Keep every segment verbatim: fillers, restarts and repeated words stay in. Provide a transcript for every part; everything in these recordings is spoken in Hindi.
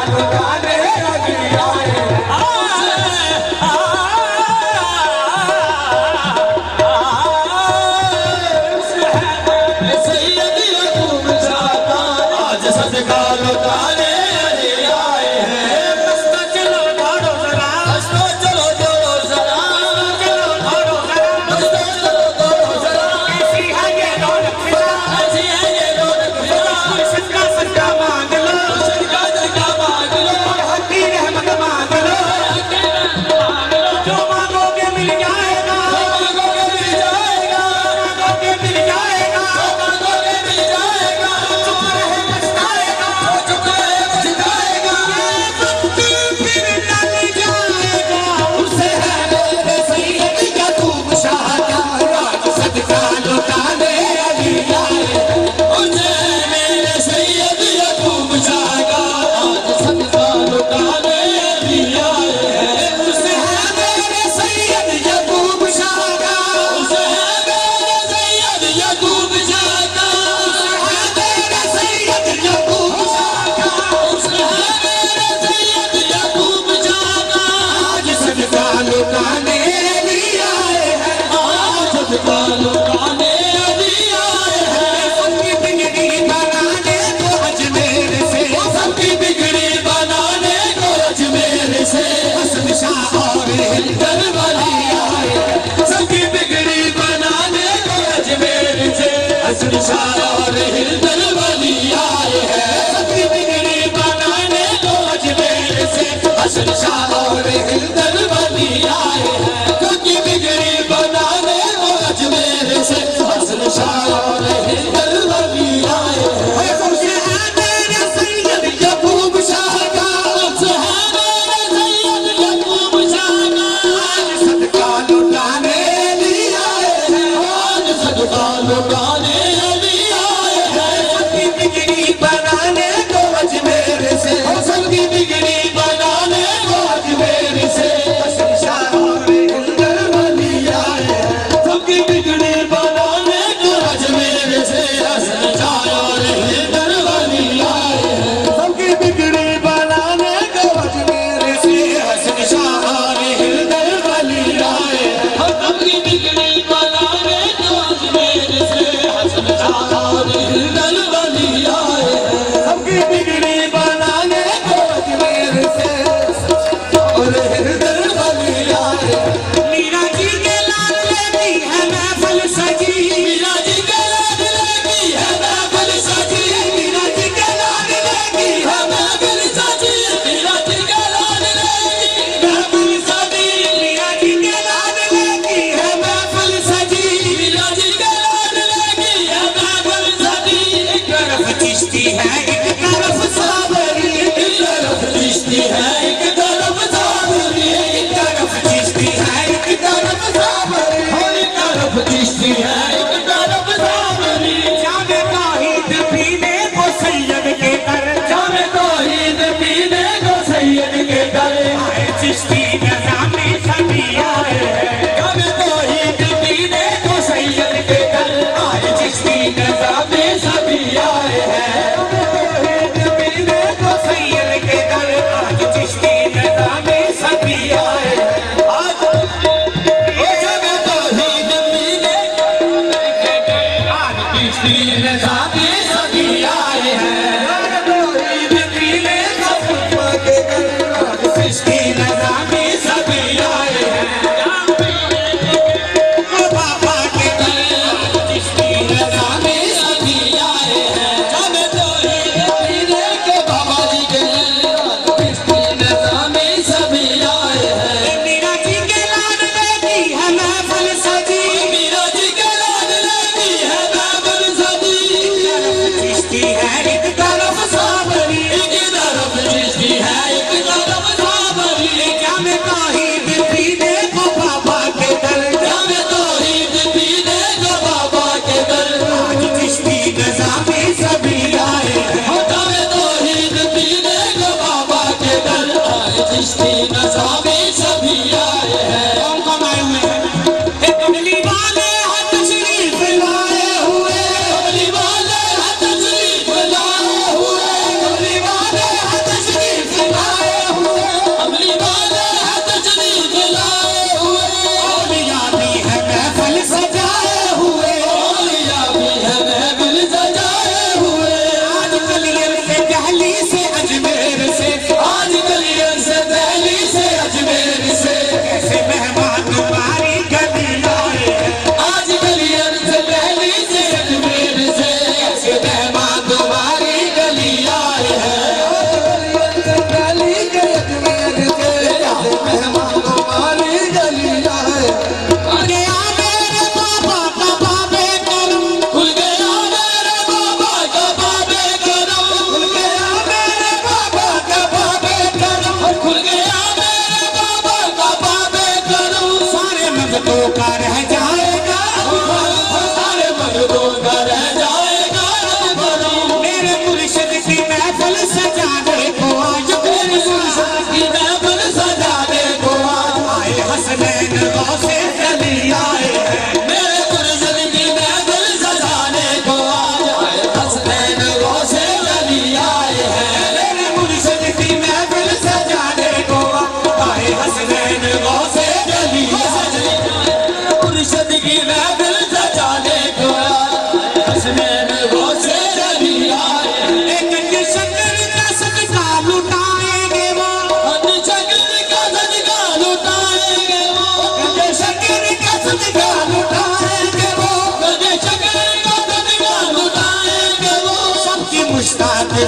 सैयद के दर आज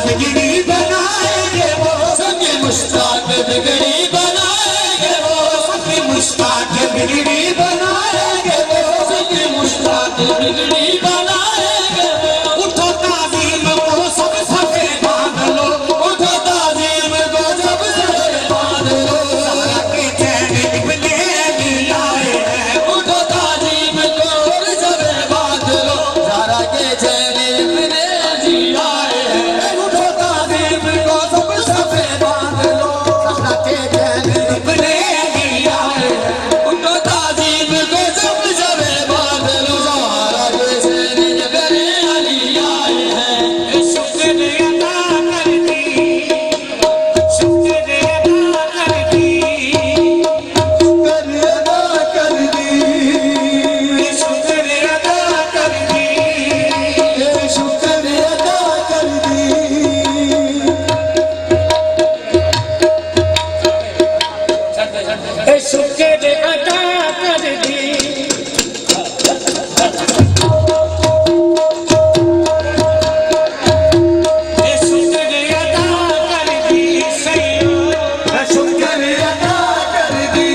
बिगड़ी बनाएंगे वो, सबकी मुश्ताक बिगड़ी बनाएंगे वो, सबकी मुश्ताक बिगड़ी बनाएंगे वो, सबकी मुश्ताक बिगड़ी बनाएंगे वो। उठो ताज़ीम को सब सफे बांध लो, उठो ताज़ीम को सब सफे बांध लो। ज़हरा के चैन इब्ने अली आए हैं, उठो ताज़ीम को सफे बांध लो। ज़हरा के चैन इब्ने अली आए हैं, उठो ताज़ीम को सब सफे बांध लो। ज़हरा के चैन इब्ने अली आए हैं, उठो ताज़ीम को सब सफे बांध लो। ज़हरा के चैन इब्ने अली आए हैं। शुक्र अदा कर दी, शुक्र अदा कर दी, शुक्र अदा कर दी, शुक्र अदा कर दी, शुक्र अदा कर दी। शुक्र अदा कर दी, शुक्र अदा कर दी, सैय्यद शुक्र अदा कर दी,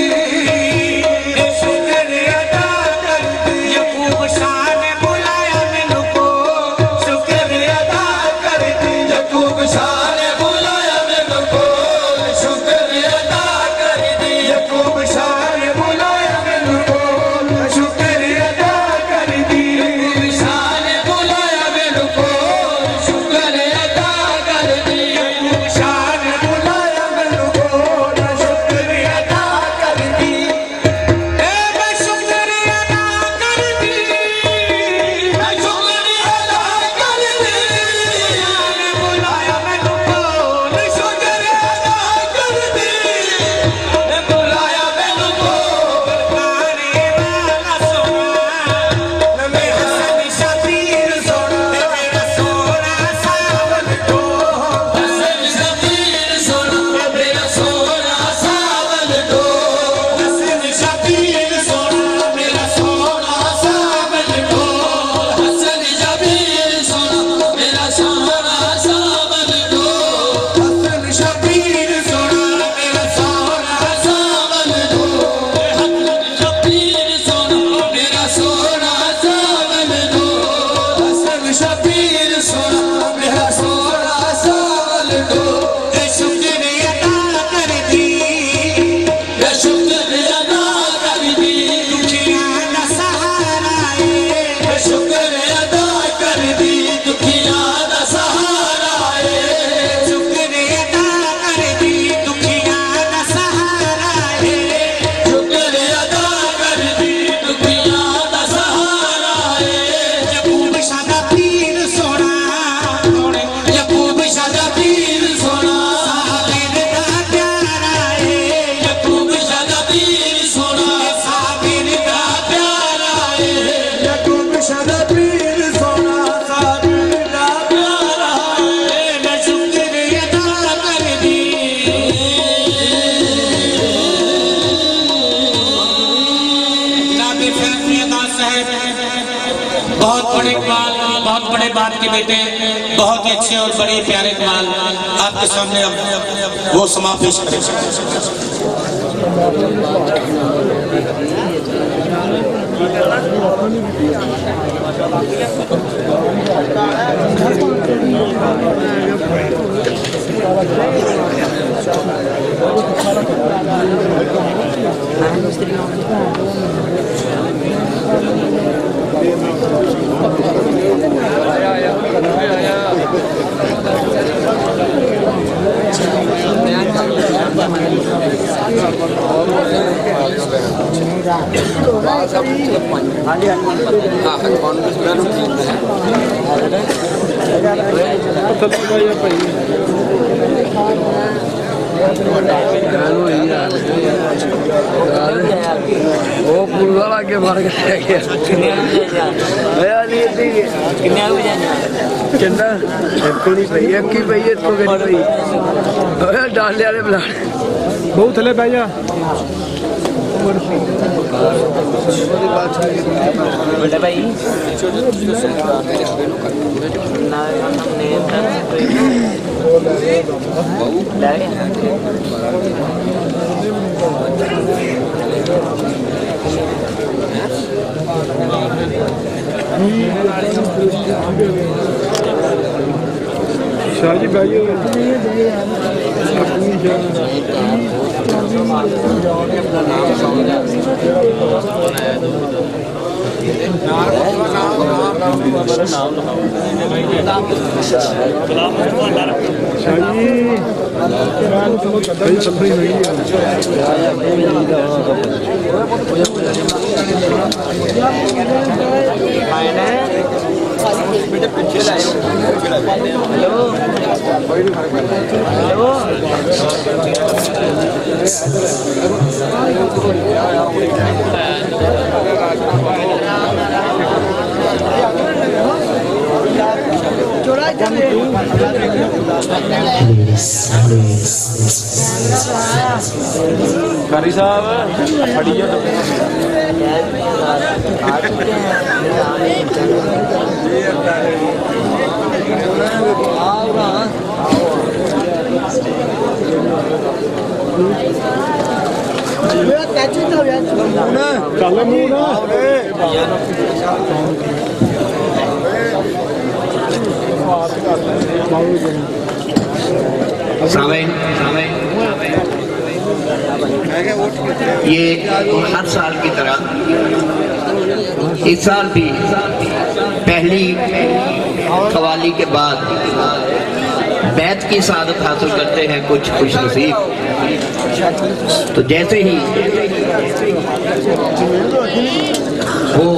शुक्र अदा कर दी। यकूब शाह ने बुलाया मैनू को, शुक्र अदा कर दी। यकूब शाह ने बुलाया मैनू को, शुक्र अदा कर दी। यकूब शाह ने बुलाया मैनू को, शुक्र अदा कर दी। यकूब शाह ने बुलाया मैनू को, शुक्र अदा कर दी। यकूब शाह ने बुलाया मैनू को, शुक्र अदा कर दी। ए मैं शुक्र अदा कर दी, मैं शुक्र अदा कर दी। ने बुलाया मैनू को, शुक्र अदा कर दी। ने बुलाया मैनू को, गाने वाला सोना, मेरा हसन शबीर सोना, मेरा सोना सावन को। हसन शबीर सोना, मेरा सोना सावन को। हसन शबीर सोना, मेरा सोना सावन को। हसन शबीर सोना, मेरा सोना सावन को। हसन शबीर सोना, मेरा सोना सावन को। हसन शबीर सोना, मेरा सोना सावन को। हसन शबीर सोना, मेरा सोना सावन को। ए शुक्र अदा कर दी, ए शुक्र अदा कर दी। दुखियां दा सहारा ए, शुक्र अदा कर दी। दुखियां दा सहारा ए, शुक्र अदा कर दी। दुखियां दा सहारा ए, शुक्र अदा कर दी। दुखियां दा सहारा ए। यकूब शाह दा पीर सोना, यकूब शाह दा पीर सोना, साबिर दा प्यारा ए। यकूब शाह दा पीर सोना, साबिर दा प्यारा ए। यकूब शाह दा पीर सोना, साबिर दा प्यारा ए। मैं शुक्र अदा कर दी। नादिर फैज़ साहब बहुत बड़े कमाल, बहुत बड़े बाप के बेटे, बहुत ही अच्छे और बड़े प्यारे कमाल आपके सामने अब वो समा पेश करेंगे। वो पूरा आगे मार के गया चंदा कोई भाई एक ही भाई इसको गई भाई डाले वाले बुला बहुत थले भाई बड़ा भाई ना हमने शादी भाई कारी साहब फड़ियो चल ये हर साल की तरह इस साल भी पहली कवाली के बाद बैत की सादत हासिल करते हैं कुछ खुश नसीब। तो जैसे ही वो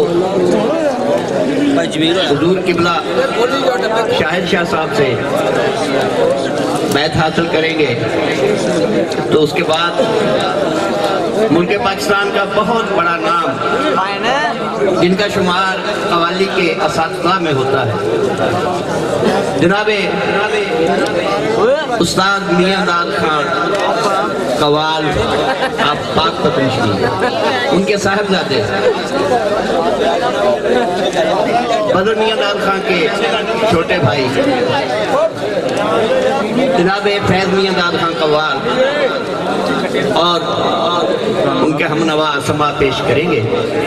हुजूर किबला शाहिद शाह साहब से बैत हासिल करेंगे तो उसके बाद मुल्क पाकिस्तान का बहुत बड़ा नाम जिनका शुमार कवाली के असातिज़ा में होता है जनाबे उस्ताद मियां दाद खान कवाल आप पाक पतंजलि उनके साहिबजादे बदर मियां दाद खान के छोटे भाई जनाबे फैज मियां दाद खान कवाल और उनके हमनवा समा पेश करेंगे।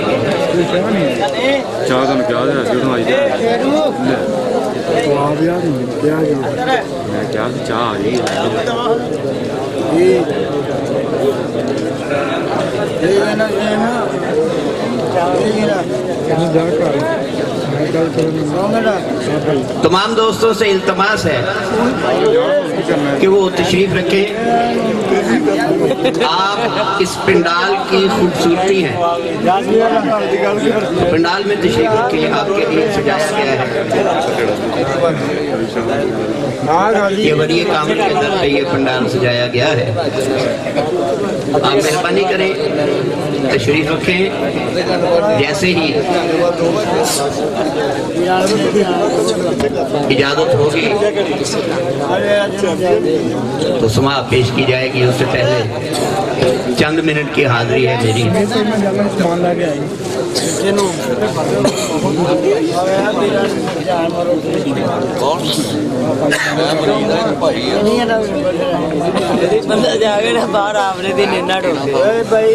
तमाम दोस्तों से इल्तमास है कि वो तशरीफ रखें। आप इस पंडाल की खूबसूरती है, पंडाल में तशरीफ रखें, आपके लिए सजाया गया है। ये बड़ी कामल के अंदर पे ये पंडाल सजाया गया है। आप मेहरबानी करें, तशरीफ रखें। जैसे ही इजाजत होगी तो समा पेश की जाएगी। उससे पहले चंद मिनट की हाजिरी है मेरी। बंदा जाके ना बाहर आपने दिन इन्ना ढोके भाई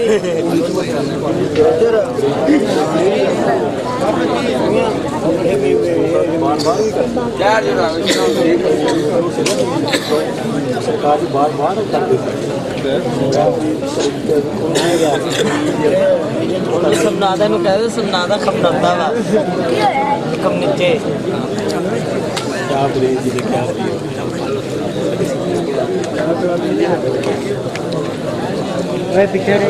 समनादा नु कह दे समनादा खपनदा वा कम नीचे क्या प्लीज जी क्या वे दिखे रही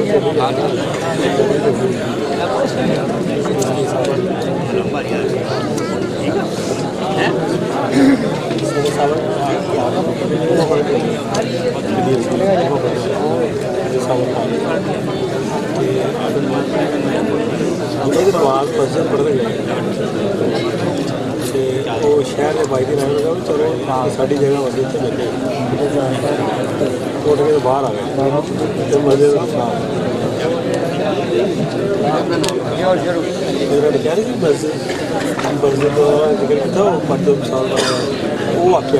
है दिमाग मस्जिद पढ़ रहे वो शहर के बाई रहने लगा चलो साड़ी जगह मस्जिद से बैठे उठ के तो बाहर आ गए तो मस्जिद कह रहे कि मस्जिद मस्जिद जिक्र किया वो पंज साल का वो वाक्य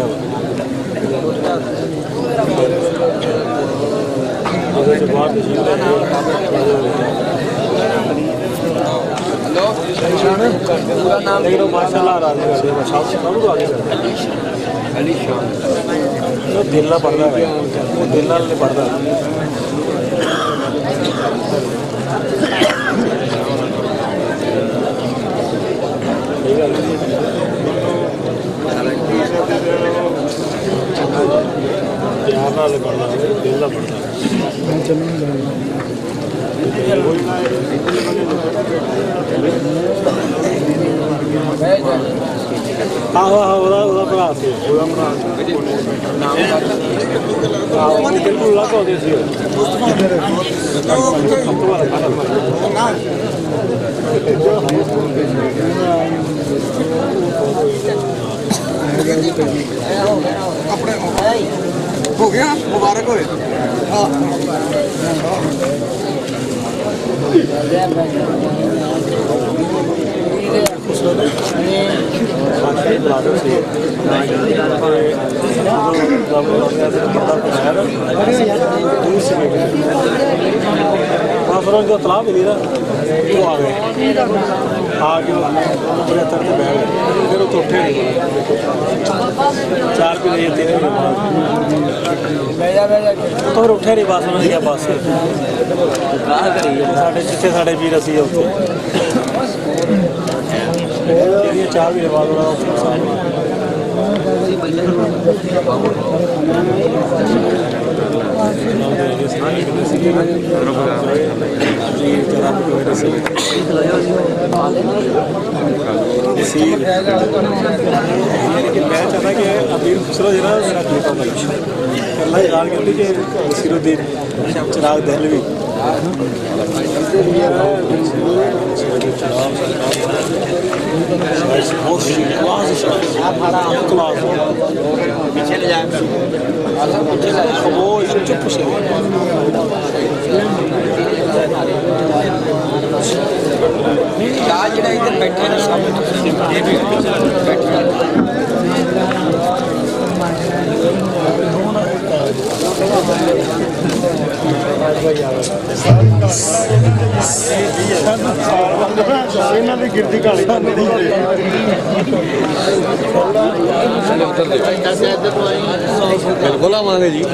बाहर माशाल्लाह दिल ना पढ़ता है वो दिल ना नहीं पढ़ता प्यार ना पढ़ता दिल ना पढ़ता आहो आहो ਉਹਦਾ ਉਹਦਾ ਭਰਾ ਸੀ ਉਹਦਾ ਭਰਾ ਆਹ ਉਹ ਬਿਲਕੁਲ ਲੱਗ ਆਉਂਦੇ ਸੀ ਆਪਣੇ ਹੋ ਗਿਆ ਮੁਬਾਰਕ ਹੋਏ ਹਾਂ जो तलाब मिली ना वो आ गए आके बहत्तर से बह गए फिर वो तो उठे नहीं चार भी नहीं तीन तो फिर उठे नहीं बस उन्होंने क्या बस साढ़े जिथे साढ़े वीर असी उत्थे चार भी बाद मैं चाहता कि अमीर खुसरो जो मेरा बेटा अल्लाह याद करती कि नसीरुद्दीन चिराग दहलवी पीछे ले जाए खामोश चुप से आज जरा इधर बैठे ना सामने ਇਹਨਾਂ ਦੀ ਗਿਰਦੀ ਕਾਲੀ ਬਿਲਕੁਲ ਆਵਾਂਗੇ ਜੀ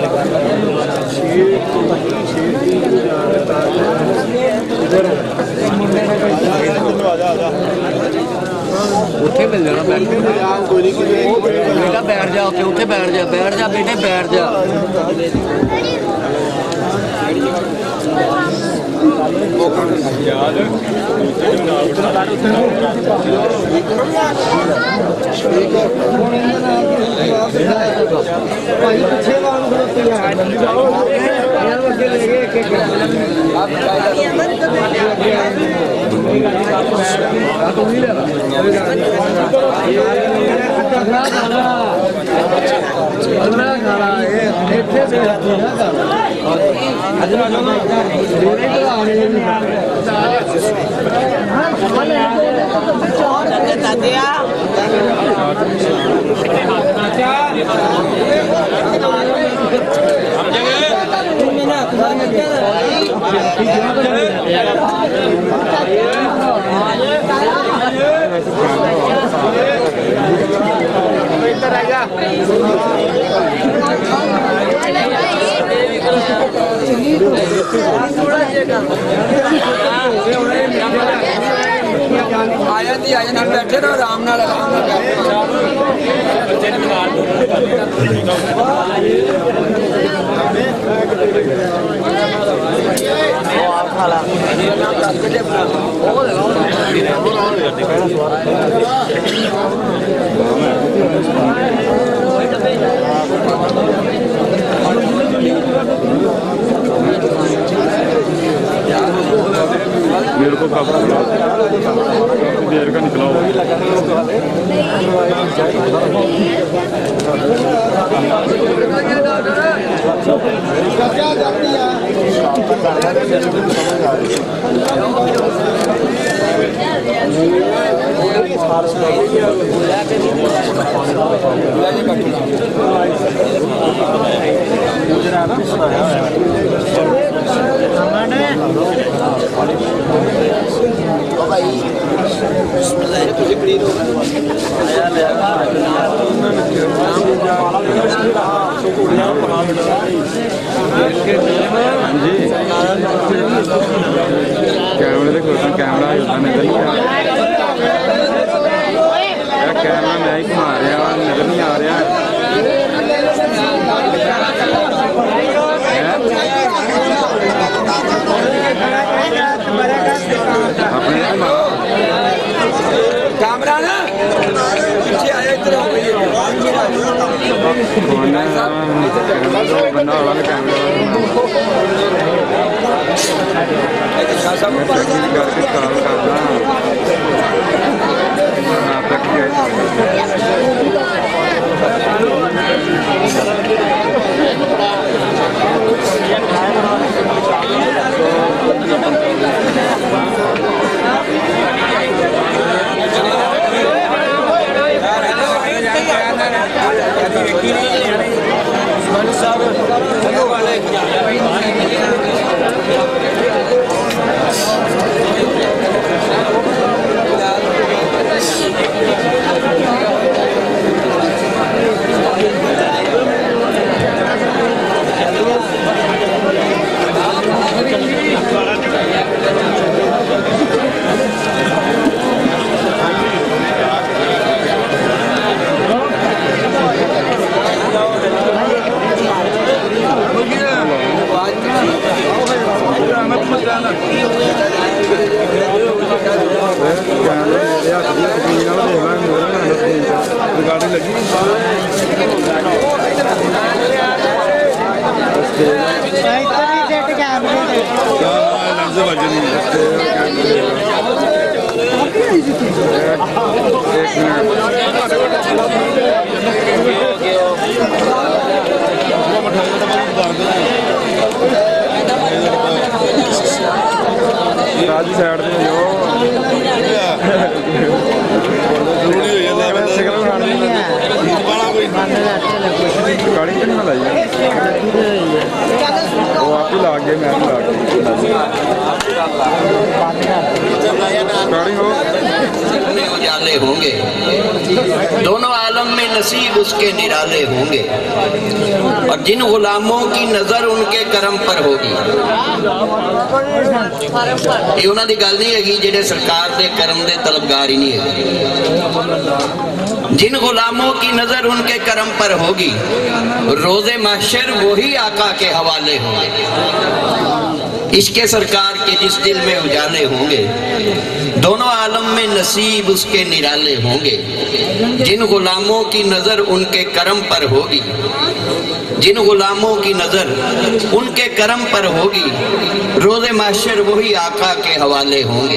ਉੱਥੇ ਮਿਲ ਜਾਣਾ ਬੈਠ ਬੇਟਾ ਬੈਠ ਜਾ ਉੱਥੇ ਉੱਥੇ ਬੈਠ ਜਾ ਬੈਠ ਜਾ ਬੇਟੇ ਬੈਠ ਜਾ ਯਾਦ ਭਾਈ ਪਿੱਛੇ ਵਾਂਗ ਖੜੋਤੇ ਆ ਜਾਓ ਇਹਨਾਂ ਨੂੰ ਅੱਗੇ ਲੈ ਗਏ ਇੱਕ ਇੱਕ ਆ ਤੂੰ ਨਹੀਂ ਲੈਣਾ ਅਗਲਾ ਖਾਣਾ ਅਗਲਾ ਖਾਣਾ ਇਹ ਇੱਥੇ ਦੇ ਨਾ ਖਾਣਾ ਅਜਰਾ ਜੋ ਨਾ ਮੇਰੇ ਭਰਾ ਨੇ दादे दादिया इधर आएगा आया दी आया ना बैठे रहो आराम नाल आराम नाल देर का निकला कैमरे देखो कैमरा नजर नहीं आ रहा कैमरा मैं ही घुमा रहा नजर नहीं आ रहा कैमरा ना पीछे आया इधर बंदा वाला कैमरा करके कॉल करना तक रिकॉर्डिंग लगी राजी साइड से जो गाड़ी तो नहीं लाई वो आप ही ला गए मैं ला गाड़ी हो उजाले होंगे दोनों आलम में नसीब उसके निराले होंगे और जिन गुलामों की नजर उनके करम पर होगी ये उन्होंने दी गल नहीं है जेडे सरकार दे करम दे तलबगार ही नहीं है जिन गुलामों की नजर उनके करम पर होगी रोजे महशर वही आका के हवाले होंगे इश्के सरकार के जिस दिल में उजाले होंगे दोनों आलम में नसीब उसके निराले होंगे जिन गुलामों की नजर उनके करम पर होगी जिन गुलामों की नजर उनके करम पर होगी रोजे महशर वही आका के हवाले होंगे।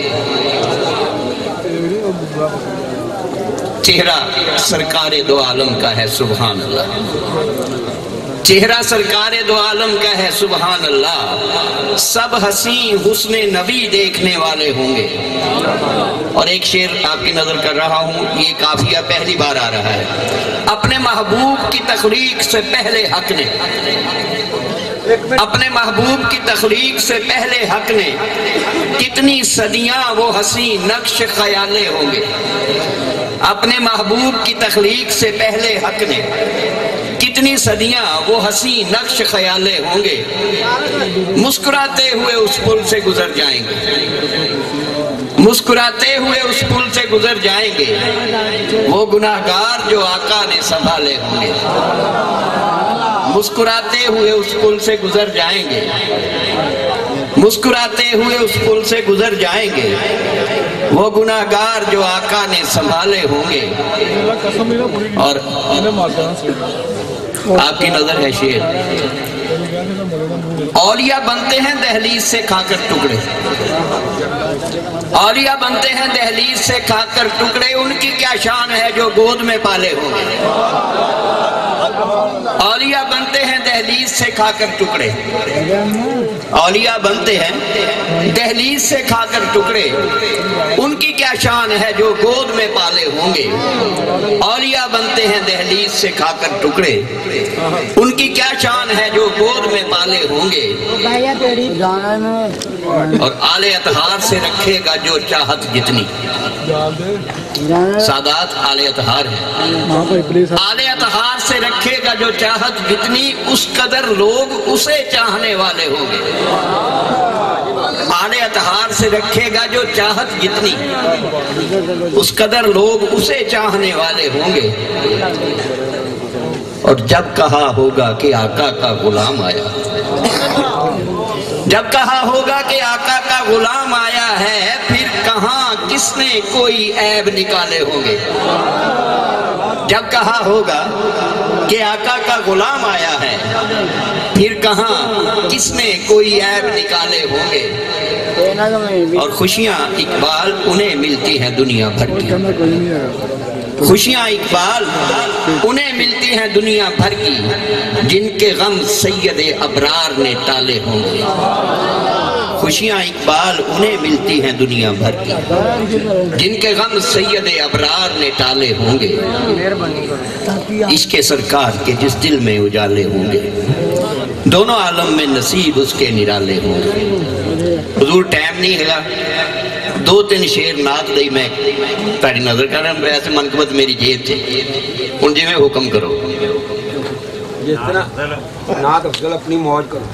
चेहरा सरकारे दो आलम का है सुभान अल्लाह चेहरा सरकारे दो आलम का है सुभान अल्लाह सब हसी हुस्ने नबी देखने वाले होंगे। और एक शेर आपकी नजर कर रहा हूँ ये काफिया पहली बार आ रहा है अपने महबूब की तखलीक से पहले हक ने अपने महबूब की तखलीक से पहले हक ने कितनी सदियां वो हसी नक्श ख्याले होंगे अपने महबूब की तखलीक से पहले हक ने कितनी सदियां वो हसी नक्श ख्याले होंगे मुस्कुराते हुए उस पुल से गुजर जाएंगे मुस्कुराते हुए उस पुल से गुजर जाएंगे वो गुनाहगार जो आका ने संभाले होंगे मुस्कुराते हुए उस पुल से गुजर जाएंगे मुस्कुराते हुए उस पुल से गुजर जाएंगे वो गुनाहगार जो आका ने संभाले होंगे। और आपकी नजर है शेर औलिया बनते हैं दहलीज से खाकर टुकड़े औलिया बनते हैं दहलीज से खाकर टुकड़े, उनकी क्या शान है जो गोद में पाले होंगे। औलिया बनते हैं दहलीज से खाकर टुकड़े, औलिया बनते हैं दहलीज से खाकर टुकड़े, उनकी क्या शान है जो गोद में पाले होंगे। औलिया बनते हैं दहलीज से खाकर टुकड़े, उनकी क्या शान है जो गोद में पाले होंगे। और आले अतहार से रखेगा जो चाहत जितनी, सादात आले अतहार है, आले अतहार से रखेगा जो चाहत जितनी, उस कदर लोग उसे चाहने वाले होंगे। आले अतहार से रखेगा जो चाहत जितनी, उस कदर लोग उसे चाहने वाले होंगे। और जब कहा होगा कि आका का गुलाम आया, जब कहा होगा कि आका का गुलाम आया है, फिर कहाँ किसने कोई ऐब निकाले होंगे। जब कहा होगा कि आका का गुलाम आया है, फिर कहाँ किसने कोई ऐब निकाले होंगे। और खुशियाँ इकबाल उन्हें मिलती हैं दुनिया भर की, खुशियाँ इकबाल उन्हें मिलती हैं दुनिया भर की, जिनके गम सैयदे अबरार ने टाले होंगे। खुशियाँ इकबाल उन्हें मिलती हैं दुनिया भर की, जिनके गम सैयदे अबरार ने टाले होंगे। इश्क़े सरकार के जिस दिल में उजाले होंगे, दोनों आलम में नसीब उसके निराले होंगे। हुजूर टाइम नहीं है, दो तीन शेर नात दी मैं तारी नजर कर रहा, वैसे मनकबत मेरी जेब च, हुण जिवें हुक्म करो। जिस तरह नात अफजल अपनी मौज करो।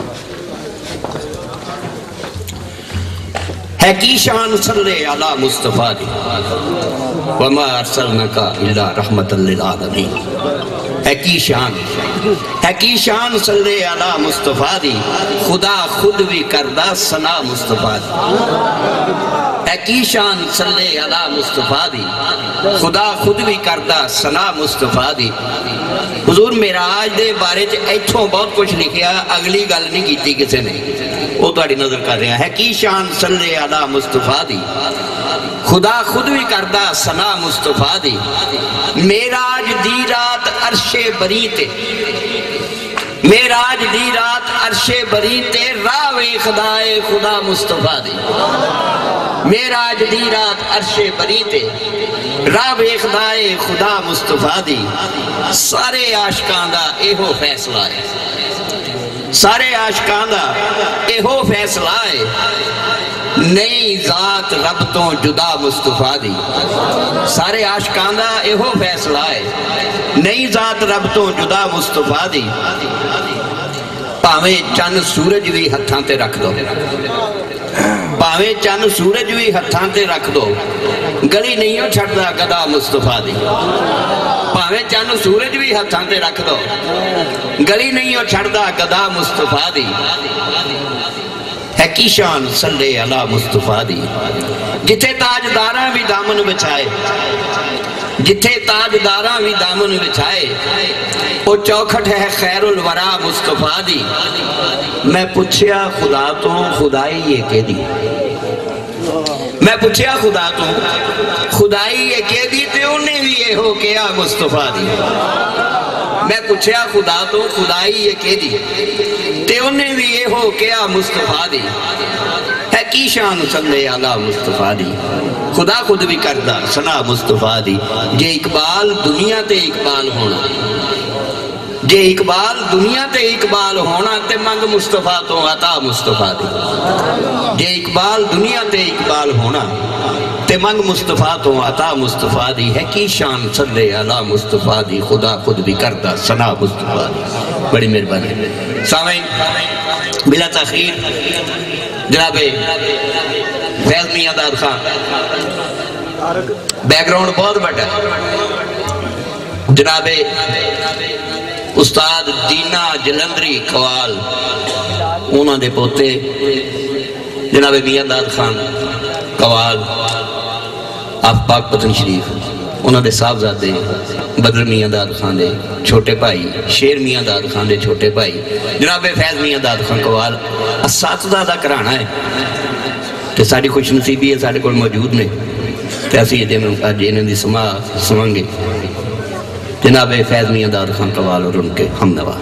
है की शान सल्ले अला मुस्तफा दी, वमा अरसलनाका इल्ला रहमतल लिल आलमीन। है की शान, है की शान सल्ले अला मुस्तफा दी, खुदा खुद भी करदा सना मुस्तफा दी। है की शान सल्ले अला मुस्तफा दी, खुदा खुद भी करदा सना मुस्तफा दी। हुजूर मेराज दे बारे च इथों बहुत कुछ लिखिया, अगली गल नहीं की किसी ने, वो तुहाडी नजर कर रहा है। की शान सल्ले अला मुस्तफा दी, खुदा खुद भी करदा सना मुस्तफा दी। मेराज दी रात अरशे बरी ते, मेराज दी रात अरशे बरी ते, राह वेखदाए खुदा मुस्तफा दी। मेराज दी रात अरशे बरी ते, राह वेखदाए खुदा मुस्तफा दी। सारे आशिकां दा एहो फैसला है, सारे आशिकां दा एहो फैसला है, नई जात रब तो जुदा मुस्तफा दी। सारे आशिकां दा एहो फैसला है, नई जात रब तो जुदा मुस्तफा दी। भावें चंद सूरज भी हत्थां ते रख दो, भावें चंद सूरज भी हत्थां ते रख दो, गली नहीं हो छड्डदा गदा मुस्तफा दी। भावें चंद सूरज भी हत्थां ते रख दो, गली नहीं हो छड्डदा गदा मुस्तफा दी। है की शान सल्ले अला मुस्तफा दी, जिथे ताजदारा भी दामन बिछाए, जिथे ताजदारा भी दामन बिछाए, वो चौखट है खैरुल वरा मुस्तफा दी। मैं पूछया खुदा तो खुदाई ये के दी, मैं पूछया खुदा तो खुदाई ये के दी, ते उन्हें भी ये हो के आ मुस्तफा दी। मैं पूछया खुदा तो खुदाई ये के दी, ते उन्हें भी ये हो के आ मुस्तफा दी। है की शान सल्ले अला मुस्तफा दी, खुदा खुद भी करदा सना मुस्तफा दी। जे इकबाल दुनिया ते इकबाल होना, जे इकबाल दुनिया ते इकबाल होना, ते मंग मुस्तफा तो अता मुस्तफा दी। जे इकबाल दुनिया ते इकबाल होना, ते मंग मुस्तफा तो अता मुस्तफा दी। है की शान सल्ले अला मुस्तफा दी, खुदा खुद भी करदा सना मुस्तफा दी। बड़ी मेहरबानी सामीन। बिला तखीर जनाबे फैज मियां दाद खान, बैकग्राउंड बहुत बड़ा। जनाबे उस्ताद दीना जलंधरी कवाल, उन्होंने पोते जनाबे मियां दाद खान कवाल आप पाक पतन शरीफ, उन्होंने साहबजादे बदर मियां दाद खान दे छोटे भाई, शेर मियां दाद खान दे छोटे भाई जनाबे फैज मियां दाद खान कवाल। असातज़ा दा घराना है, तो साड़ी खुशनसीबी है साढ़े को मौजूद ने तो असी अज इन्हों की समा सुनांगे जनाब फैज़ मियां दाऊद खान कवाल और उनके हमनवा।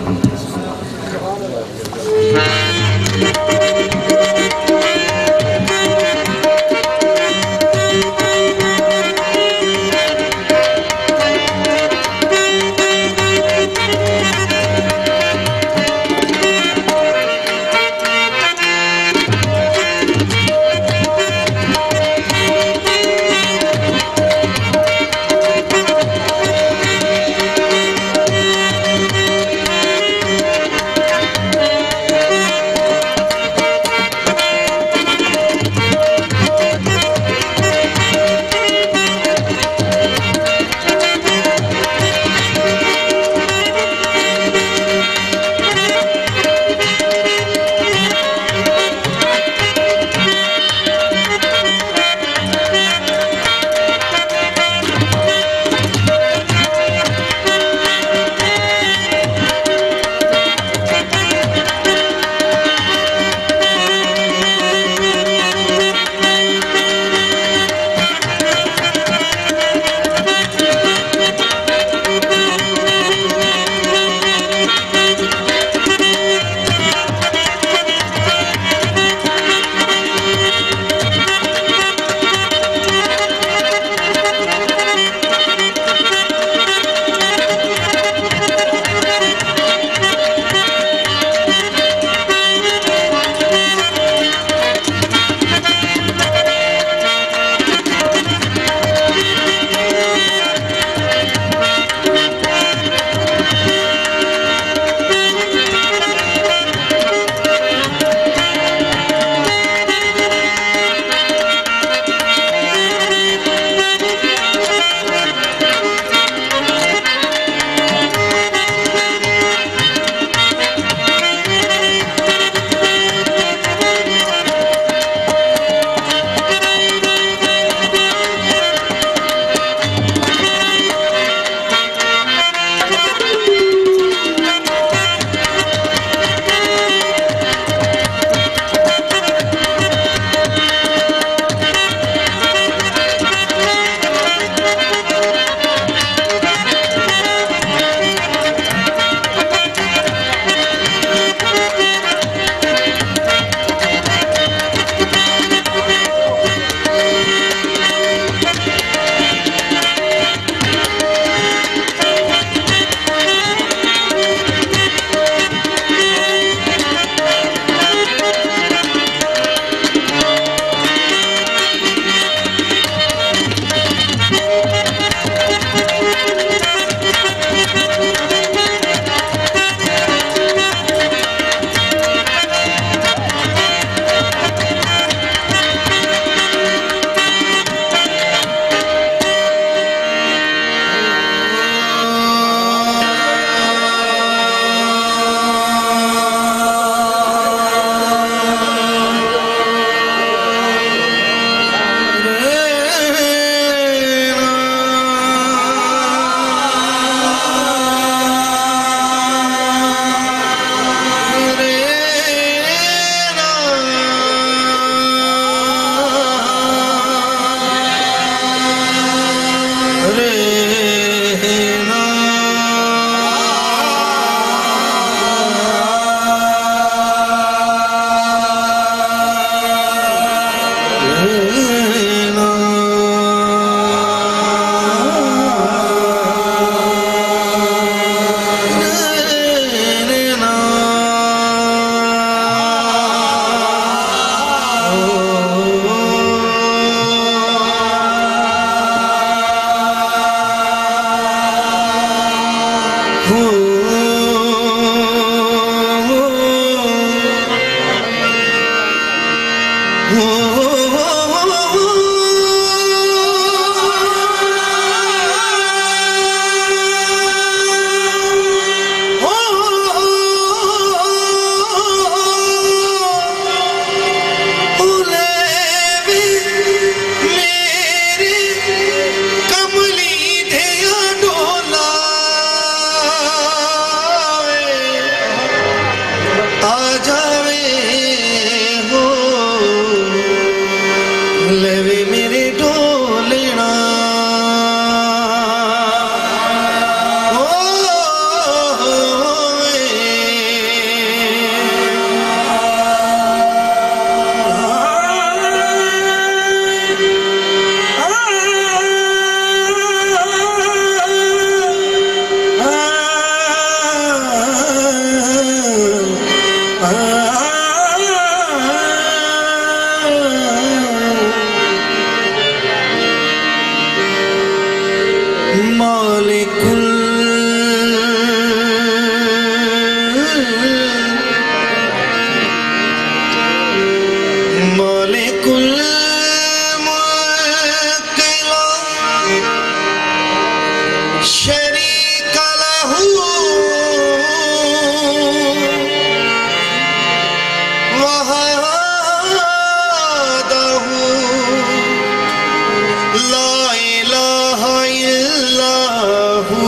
वहादहू ला इलाहा इल्लाहू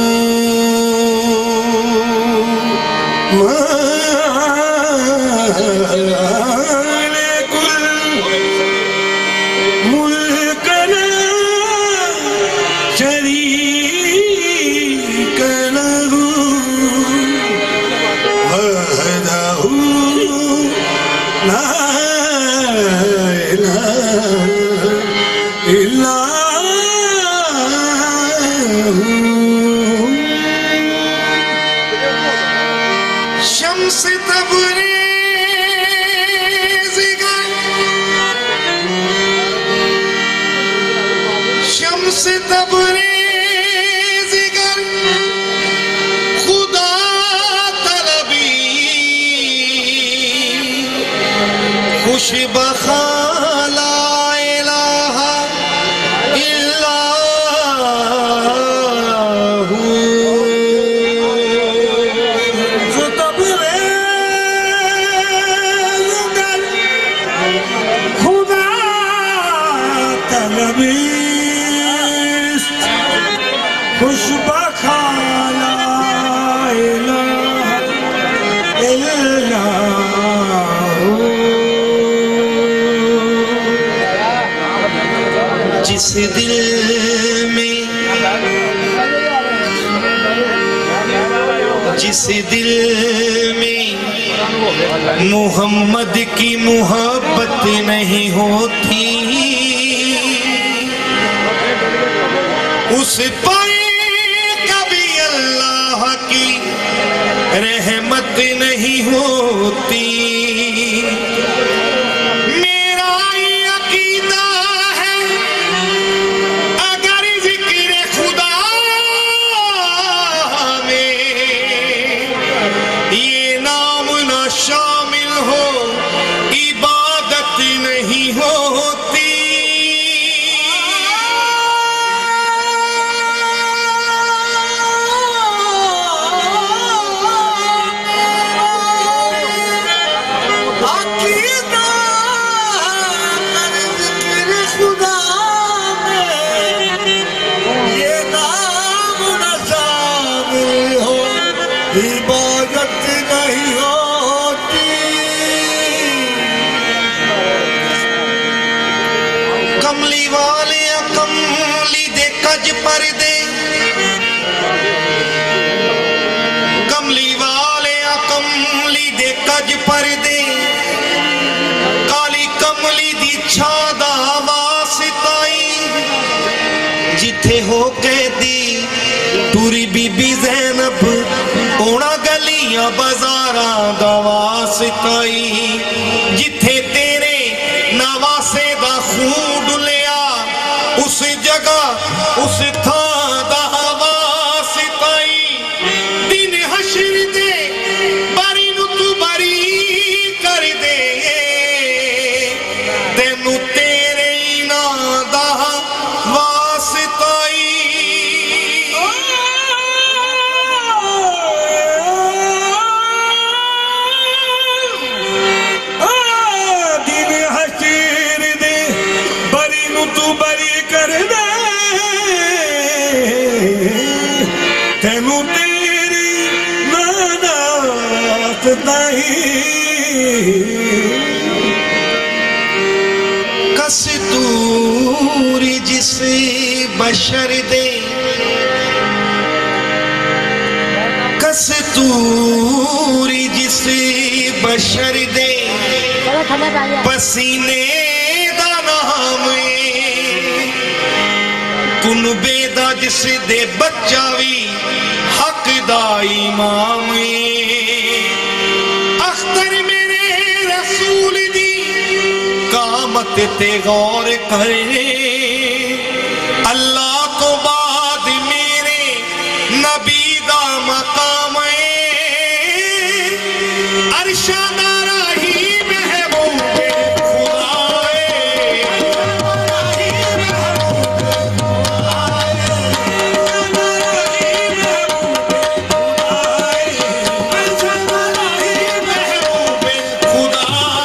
मालिकुल मुल्क ला शरीक लहू वहदहू ला इलाहा इल्लाहू शम्स तबरेज़ शम्स तबरेज़ खुदा तलबी खुश बखाला इलाहा इल्लाहू खुदा तलबी खुश बखाला इलाहा इल्लाहू जिस दिल में जिस दिल में मोहम्मद की मोहब्बत नहीं होती उस पर कभी अल्लाह की रहमत नहीं होती। मेरा अकीदा है अगर जिक्र खुदा में ये नाम ना शामिल हो इबादत नहीं होती। इबादत नहीं होती। कमली वाले कमली दे कज पर दे कमली वाले कमली दे कज पर दे काली कमली दी छादा वासिताई जिथे हो के दी टूरी बीबी ज़ैनब ओना गलियां बाजारा दा वासिताई जिथे तेरे नवासे दा खून डुलिया उस जगह उस थां दा वासिताई दिन हशर दे बारी नु तू बारी कर दे तेनू तेरे नां दा वासिताई तेनू तेरी नानात नहीं कस्तूरी जिस बशर दे कस्तूरी जिस बशर दे पसीने दा नाम कुनबे दा जिस दे बच्चा भी हक दा इमाम अख्तर मेरे रसूल दी कामत ते गौर करे अल्लाह को बाद मेरे नबी दा मकाम अरशा राही महबूब खुदा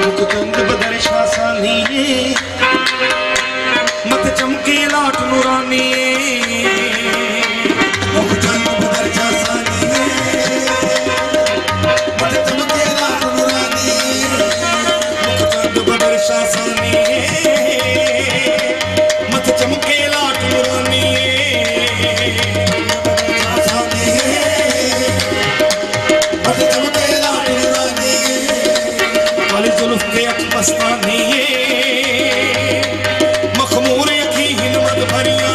मुकुंद बदर शासानी मत चमके लाट नूरानी मुकुंद बदर शासानी मत चमके लाट नूरानी मुकुंद बदर शासानी मत चमके लाट नूरानी जुल्फ के अकमस्तानी मखमूर की हिम्मत भरिया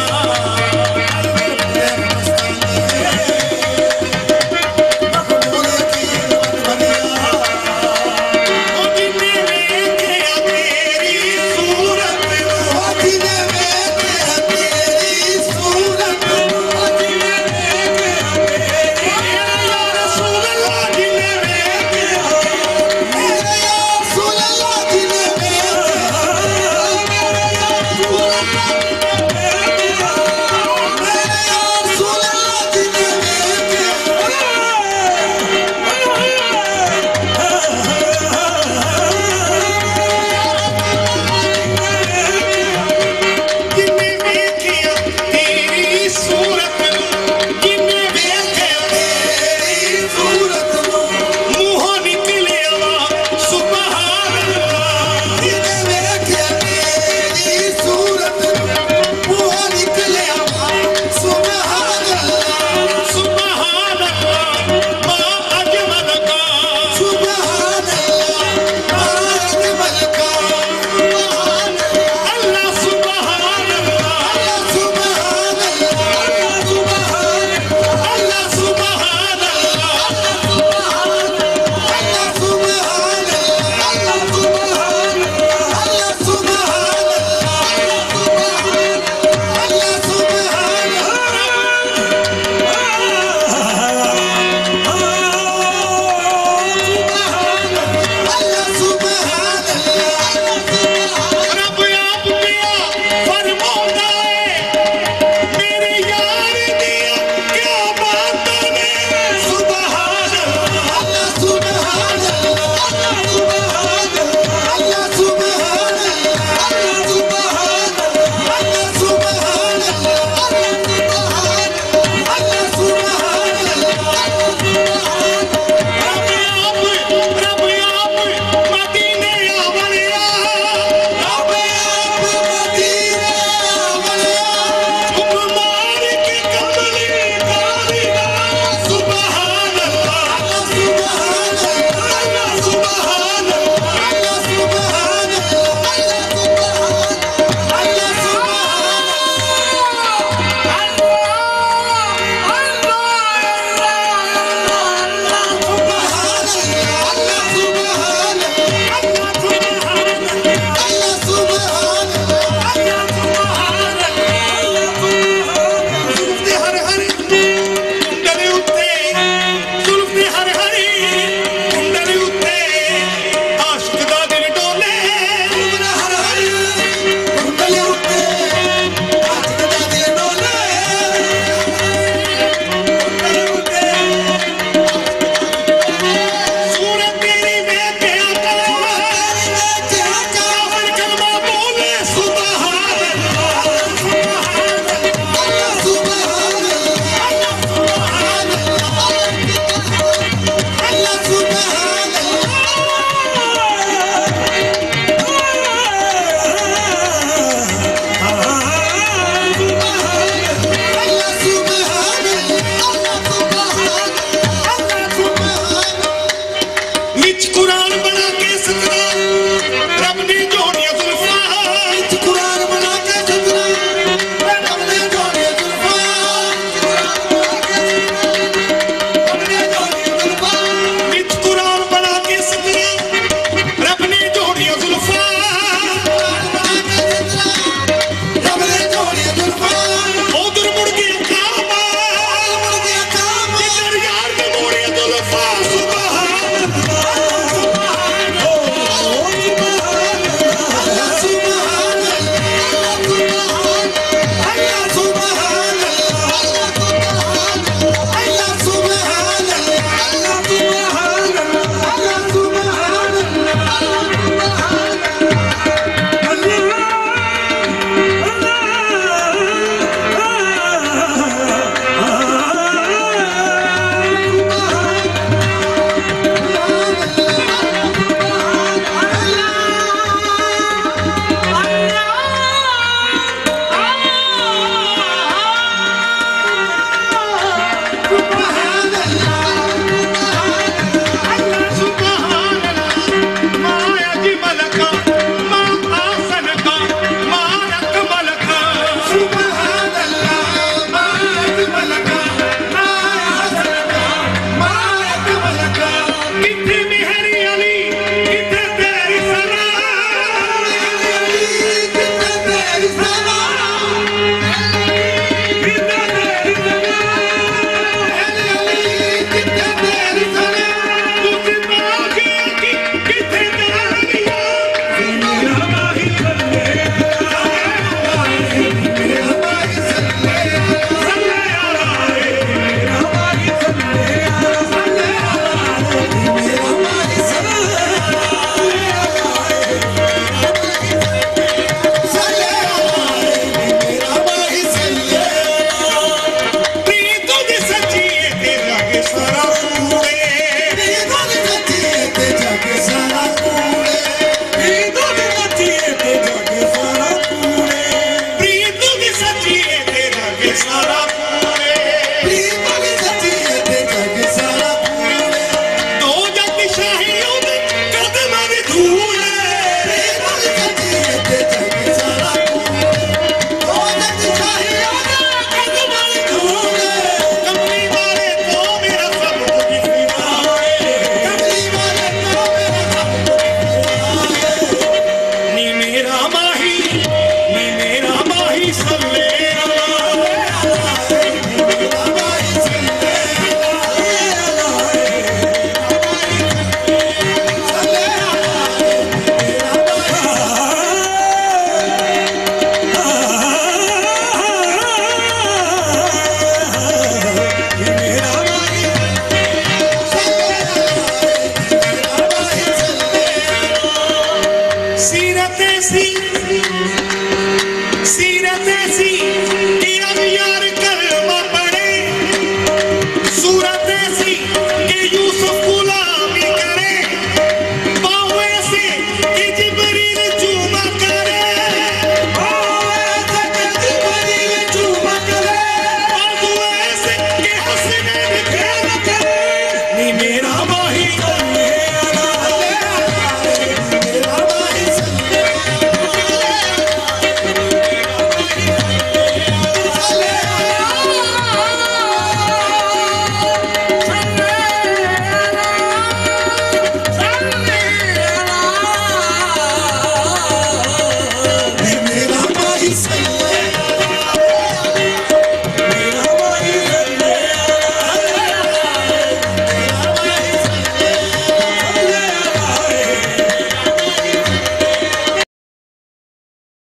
कैसी